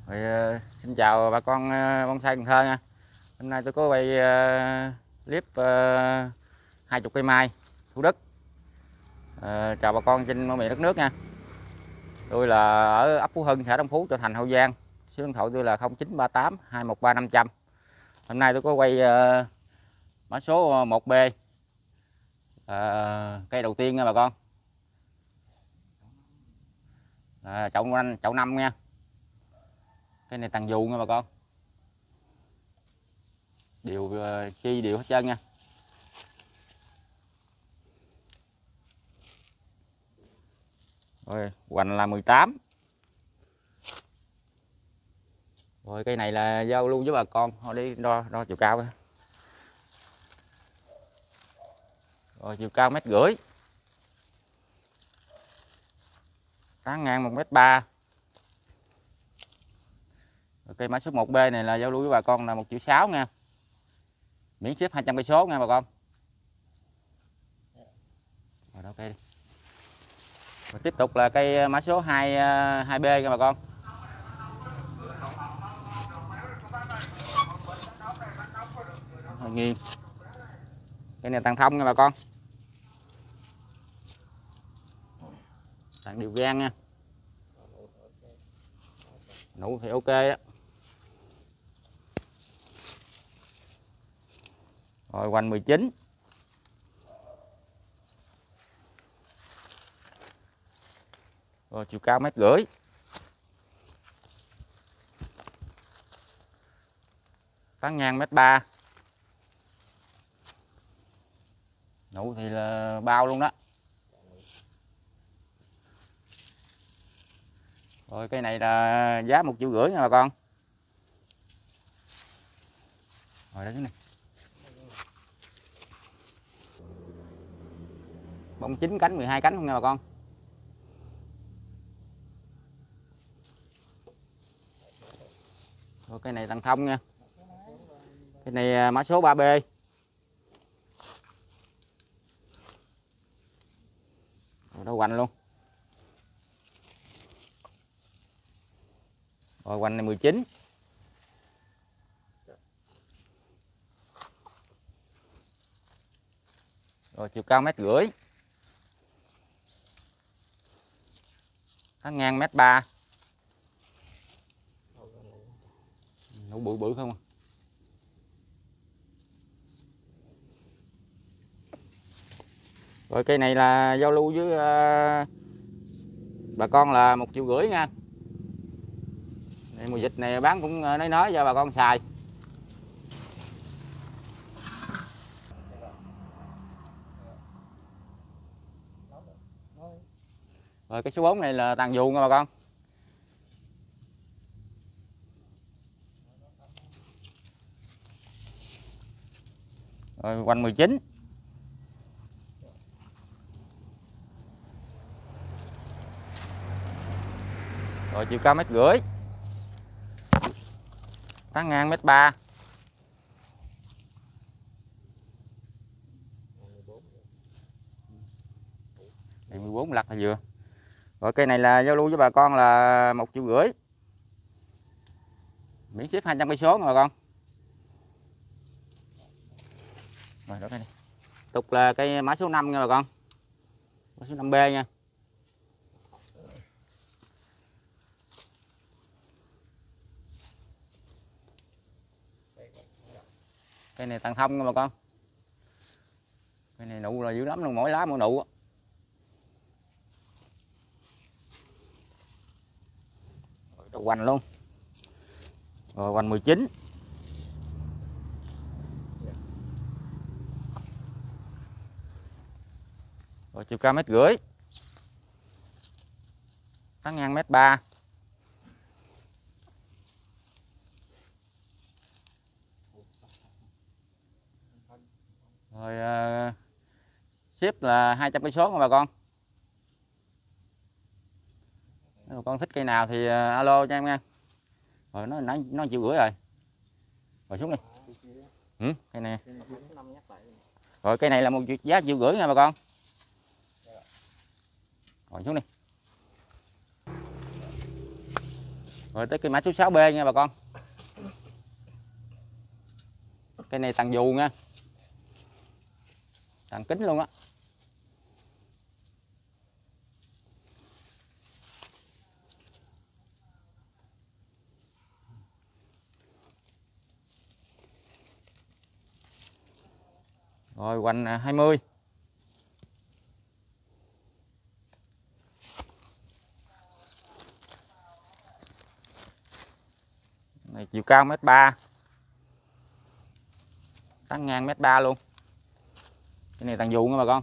Rồi, xin chào bà con bonsai Cần Thơ nha. Hôm nay tôi có quay clip 20 cây mai Thủ Đức. Chào bà con trên mọi miền đất nước nha. Tôi là ở ấp Phú Hưng, xã Đông Phú, Châu Thành, Hậu Giang. Số điện thoại tôi là 0938 213 500. Hôm nay tôi có quay mã số 1B, cây đầu tiên nha bà con. Chậu 5 nha. Cái này tàn dù nha bà con. Đều chi đều hết trơn nha. Rồi hoành là 18. Rồi cây này là giao lưu với bà con, thôi đi đo chiều cao. Rồi chiều cao 1,5 m, tán ngang 1,3 m. Rồi cây mã số 1B này là giao lưu với bà con là 1,6 triệu nha. Miễn ship 200 cây số nha bà con. Rồi đó, cây đi. Rồi tiếp tục là cây mã số 2B nha bà con. Rồi nghiêng. Cây này tàn thông nha bà con. Tàn đều gan nha. Nụ thì ok á. Rồi hoành 19. Rồi chiều cao 1,5 m. Tán ngang 1,3 m. Nụ thì là bao luôn đó. Rồi cây này là giá 1,5 triệu nha bà con. Rồi đó, cái này bông 9 cánh 12 cánh không nha bà con. Rồi cây này tàn thông nha. Cái này mã số 3B. Rồi đó hoành luôn. Rồi hoành này 19. Rồi chiều cao 1,5 m. Tán ngang 1,3 m. Nụ bự bự không à. Rồi cây này là giao lưu với bà con là 1,5 triệu nha. Mùa dịch này bán cũng nói cho bà con xài. Rồi cái số 4 này là tàn dù nha bà con. Rồi hoành 19. Rồi chiều cao 1,5 m. Tán ngang 1,3 m. 14 lặt là vừa. Rồi cây này là giao lưu với bà con là 1,5 triệu. Miễn ship 200 cây số nha bà con. Rồi đó, cây này tục là cây mã số 5 nha bà con. Mã số 5B nha. Cây này tàn thông nha bà con. Cây này nụ là dữ lắm luôn, mỗi lá mỗi nụ. Rồi hoành luôn. Rồi hoành 19. Rồi chiều cao 1,5 m. Tán ngang 1,3 m. Rồi ship là 200 cây số nha bà con. Nếu bà con thích cây nào thì alo cho em nha. Rồi nó 1,5 triệu rồi. Rồi xuống đi. Cây này. Rồi cây này là giá 1,5 triệu nha bà con. Rồi xuống đi. Rồi tới cây mã số 6B nha bà con. Cây này tàn dù nha, tàn kính luôn á. Rồi hoành 20. Này chiều cao 1m3, tán ngang 1m3 luôn. Cái này tàn dù nha bà con,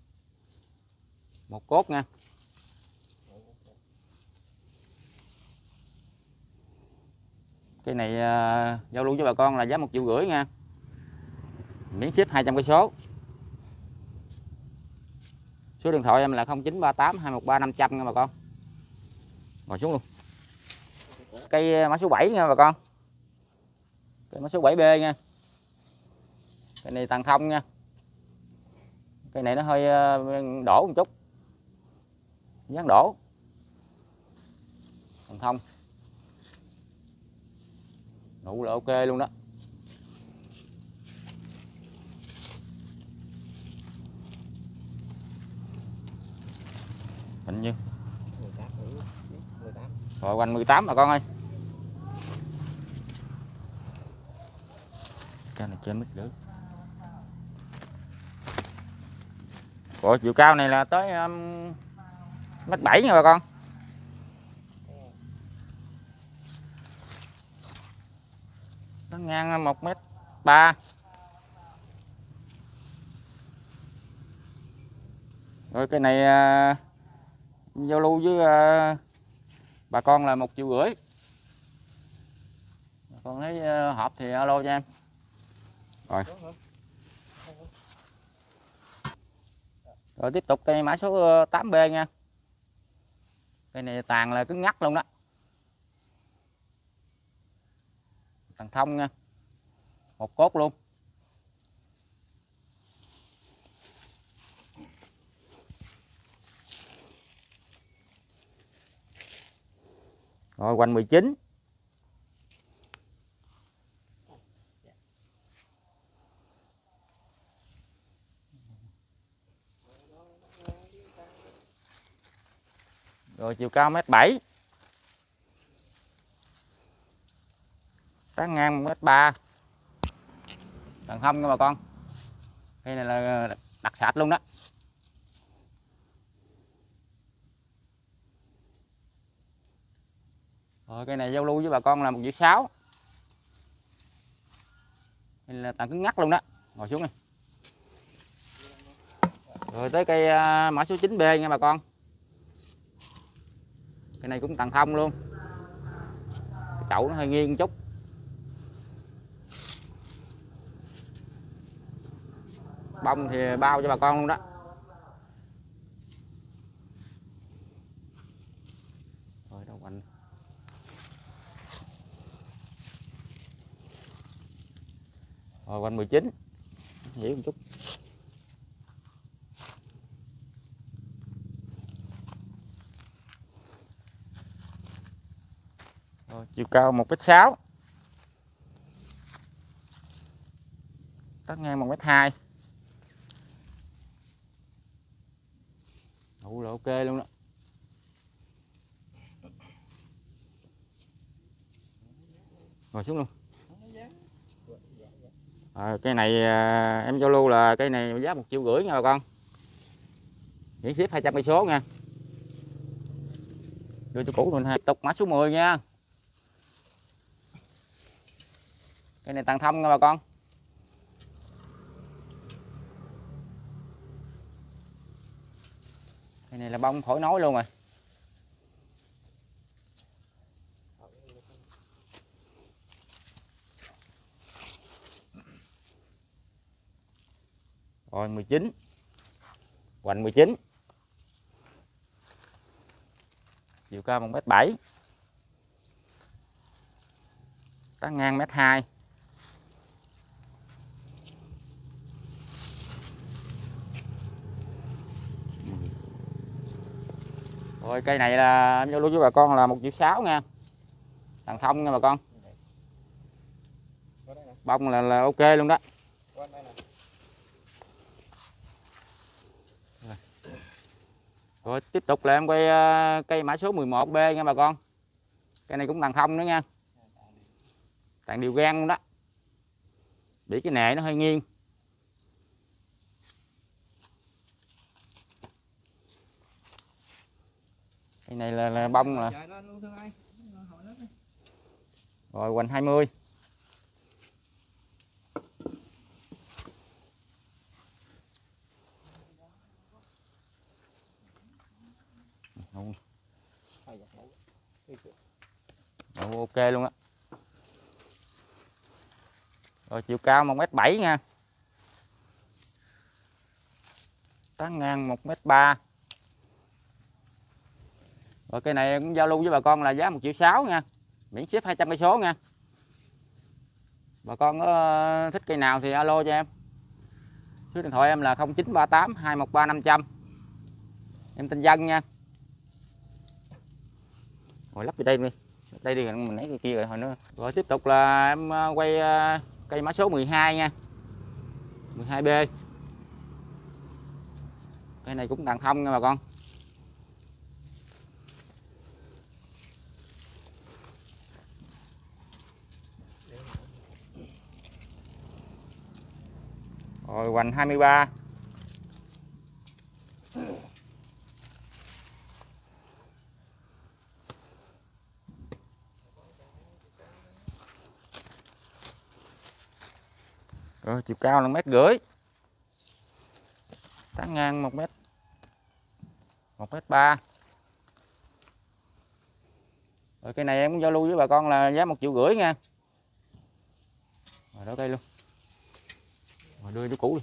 một cốt nha. Cái này giao lưu với bà con là giá 1,5 triệu nha, miễn ship 200 cây số. Số điện thoại em là 0938 213 500 nha bà con. Ngồi xuống luôn. Cây mã số 7 nha bà con, cây mã số 7B nha. Cây này tàn thông nha, cây này nó hơi đổ một chút, dáng đổ, tàn thông, nụ là ok luôn đó. Hình như rồi quanh 18 bà con ơi. Cái này trên mít lưỡi. Rồi chiều cao này là tới 1m7 nha bà con. Nó ngang 1m3. Rồi cái này giao lưu với bà con là 1,5 triệu. Bà con thấy hợp thì alo cho em. Rồi. Rồi tiếp tục cây mã số 8B nha. Cây này tàn là cứng ngắt luôn đó, tàn thông nha, một cốt luôn. Rồi quanh 19. Rồi chiều cao 1m7, tán ngang 1m3, tàn thông nha bà con. Cây này là đặc sạch luôn đó. Rồi cây này giao lưu với bà con là 1,6 triệu. Đây là tàn cứng ngắt luôn đó. Ngồi xuống đi. Rồi tới cây mã số 9B nha bà con. Cây này cũng tàn thông luôn. Cái chậu nó hơi nghiêng một chút. Bông thì bao cho bà con luôn đó. Rồi đâu quanh. Rồi quanh 19. Dễ một chút. Rồi, chiều cao 1m6, tán ngang 1m2. Đủ là ok luôn đó. Ngồi xuống luôn. Cây này em giao lưu là cây này giá 1,5 triệu nha bà con, miễn ship 200 cây số nha. Đưa cho cũ luôn ha. Tiếp tục mã số 10 nha. Cây này tàn thông nha bà con. Cây này là bông khỏi nói luôn rồi. Rồi 19. Hoành 19. Chiều cao 1m7. Tán ngang 1m2. Rồi cây này là em giao lưu với bà con là 1,6 triệu nha. Tàn thông nha bà con. Bông là ok luôn đó. Rồi tiếp tục là em quay cây mã số 11B nha bà con. Cây này cũng tàn thông nữa nha. Tàn đều gan luôn đó. Bị cái nệ nó hơi nghiêng. Cây này là bông là. Rồi hoành 20. Ồ, ok luôn á. Rồi chiều cao 1m7 nha. Tán ngang 1m3. Rồi cây này cũng giao lưu với bà con là giá 1.600.000 nha. Miễn ship 200 cây số nha. Bà con có thích cây nào thì alo cho em. Số điện thoại em là 0938 213 500. Em tên Dân nha. Rồi lắp vào đây đi. Đây đi mình lấy cây kia rồi hồi nữa. Rồi tiếp tục là em quay cây mã số 12 nha. 12B. Cây này cũng tàn thông nha bà con. Rồi hoành 23. Rồi chiều cao là 1m50. Tán ngang 1m3. Rồi cây này em cũng giao lưu với bà con là giá 1.500.000 nha. Rồi đó cây luôn. Rồi đưa chỗ cũ đi.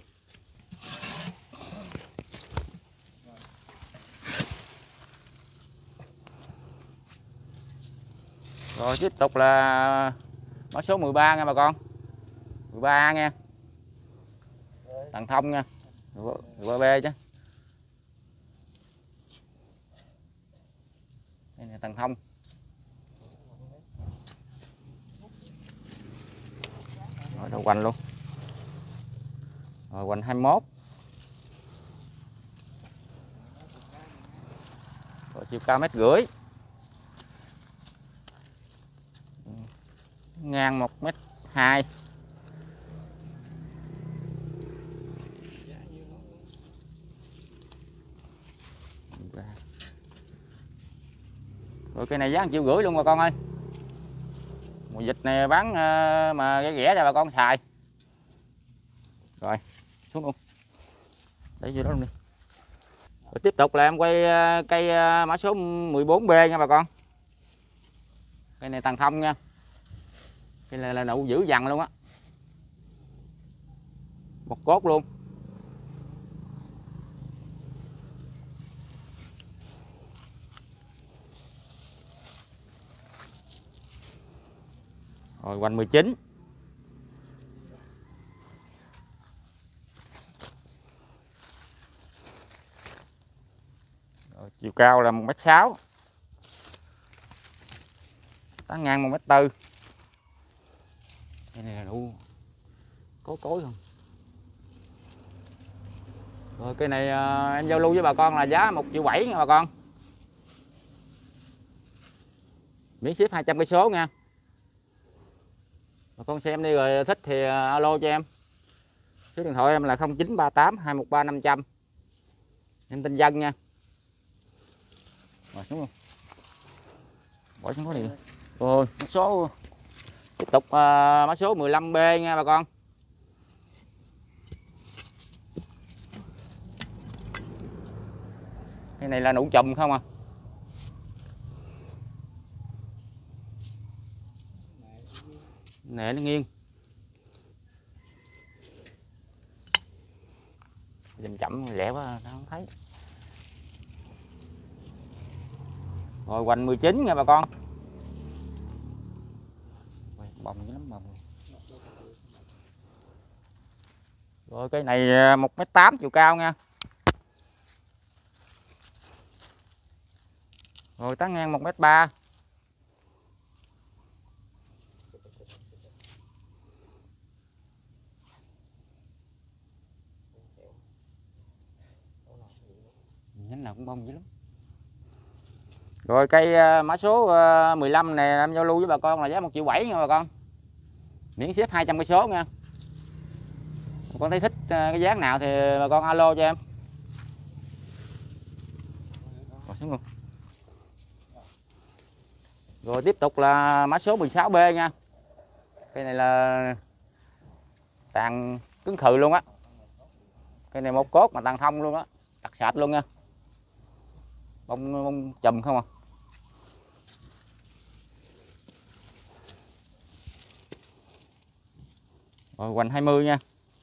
Rồi tiếp tục là mã số 13 nha bà con. 13A nha. Tàn thông nha. 13B chứ. Đây là tàn thông. Rồi đầu quanh luôn. Rồi quanh 21. Rồi chiều cao 1m50. Ngang 1m2. Rồi cây này giá 1.500.000 luôn bà con ơi. Mùa dịch này bán mà rẻ cho bà con xài. Rồi xuống luôn. Để vô đó luôn đi. Rồi tiếp tục là em quay cây mã số 14B nha bà con. Cây này tàn thông nha. Cây này là nụ dữ dằn luôn á. Bọc cốt luôn. Rồi hoành 19. Rồi, chiều cao là 1m6. Tán ngang 1m4. Đây này là đủ cối không. Rồi cây này em giao lưu với bà con là giá 1.700.000 nha bà con. Miễn ship 200 cây số nha. Bà con xem đi rồi thích thì alo cho em. Số điện thoại em là 0938 213 500. Em tên Dân nha. Rồi xuống luôn. Bỏ xuống đó đi. Rồi số tiếp tục mã số 15B nha bà con. Cái này là nụ chùm không à. Nè nó nghiêng. Dùm chậm lẹ quá nó không thấy. Rồi hoành 19 nha bà con. Bông dữ lắm bông. Rồi cây này 1m8 chiều cao nha. Rồi tán ngang 1m3. nhánh nào cũng bông dữ lắm. Rồi cây mã số 15 này em giao lưu với bà con là giá 1,7 triệu nha bà con, miễn ship 200 cây số nha. Bà con thấy thích cái dáng nào thì bà con alo cho em. Xuống luôn. Rồi tiếp tục là mã số 16B nha. Cây này là tàn cứng khừ luôn á. Cây này một cốt mà tàn thông luôn á, đặc sạch luôn nha. Bông chùm không à. Rồi hoành 20 nha.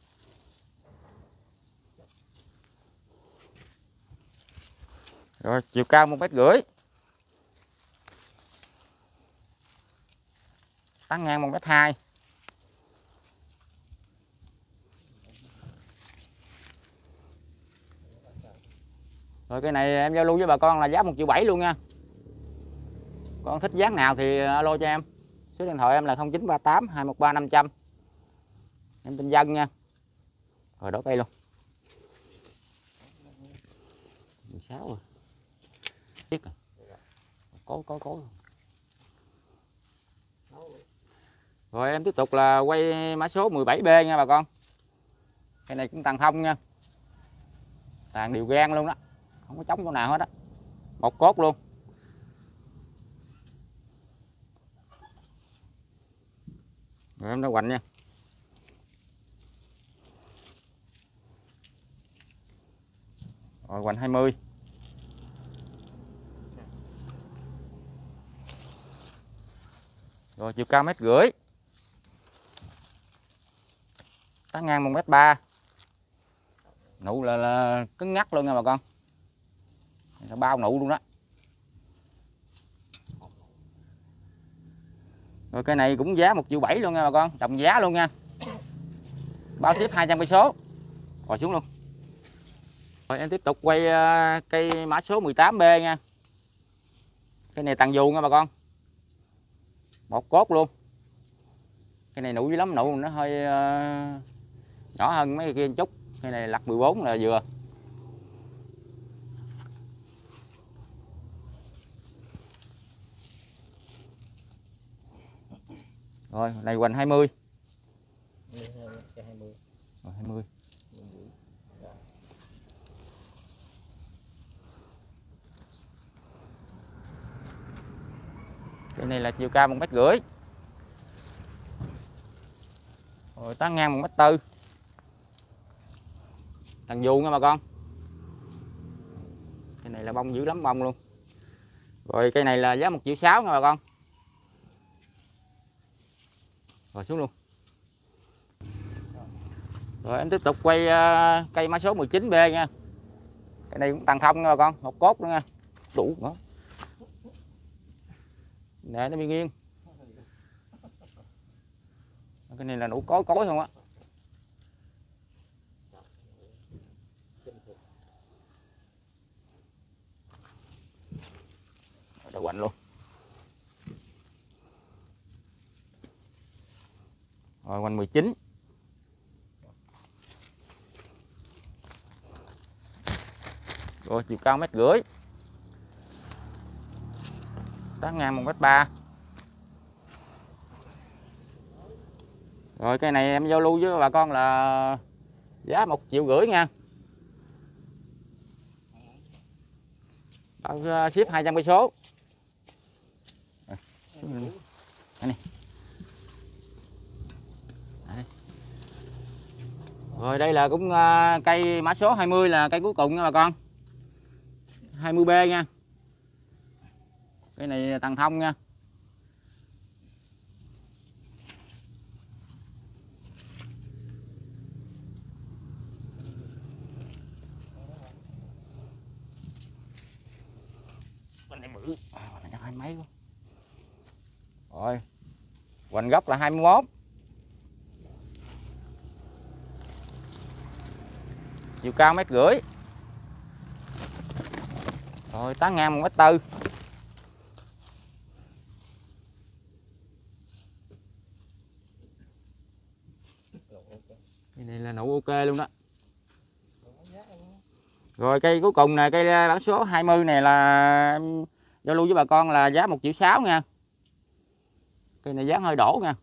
Rồi chiều cao 1,5 m. Tán ngang 1,2 m. Rồi cái này em giao lưu với bà con là giá 1,7 triệu luôn nha. Con thích dáng nào thì alo cho em. Số điện thoại em là 0938 213 500. Em tên Dân nha. Rồi đổ cây luôn. 16 rồi. Tiếc rồi. Cố. Rồi em tiếp tục là quay mã số 17B nha bà con. Cái này cũng tàn thông nha. Tàn đều gan luôn đó. Không có trống chỗ nào hết á. Một cốt luôn. Rồi em đã hoành nha. Rồi hoành 20. Rồi chiều cao 1,5 m. Tán ngang 1,3 m. Nụ là cứng ngắc luôn nha bà con. Bao nụ luôn đó. Rồi cây này cũng giá 1,7 triệu luôn nha bà con, đồng giá luôn nha. Bao ship 200 cây số. Rồi xuống luôn. Rồi em tiếp tục quay cây mã số 18B nha. Cây này tàn dù nha bà con. Một cốt luôn. Cây này nụ dữ lắm, nụ nó hơi nhỏ hơn mấy cây kia một chút. Cây này lặt 14 là vừa. Rồi này hoành 20. Rồi 20. Cái này là chiều cao 1,5 m. Rồi tán ngang 1,4 m. Tàn dù nha bà con. Cái này là bông dữ lắm, bông luôn. Rồi cây này là giá 1,6 triệu nha bà con. Rồi xuống luôn. Rồi em tiếp tục quay cây mã số 19B nha. Cái này cũng tàn thông nha bà con, một cốt nữa nha. Đủ nữa. Nè nó bị nghiêng. Cái này là đủ cối không á. Rồi quạnh luôn. Rồi quanh 19. Rồi chiều cao 1,5 m. Tán ngang 1,3 m. Rồi cây này em giao lưu với bà con là giá 1,5 triệu nha. Bao ship 200 cây số. Đây. Rồi đây là cũng cây mã số 20 là cây cuối cùng nha bà con. 20B nha. Cái này tàn thông nha. Bên này bự, chắc 20 mấy quá. Rồi. Hoành gốc là 21. Chiều cao 1,5 m. Rồi tán ngang 1,4 m. Cái này là nụ ok luôn đó. Rồi cây cuối cùng nè, cây bản số 20 này là em giao lưu với bà con là giá 1,6 triệu nha. Cây này giá hơi đổ nha.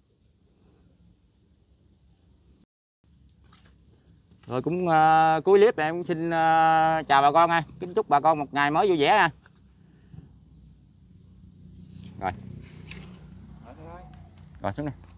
Rồi cũng cuối clip này em cũng xin chào bà con ha. Kính chúc bà con một ngày mới vui vẻ ha. Rồi. Rồi xuống đây.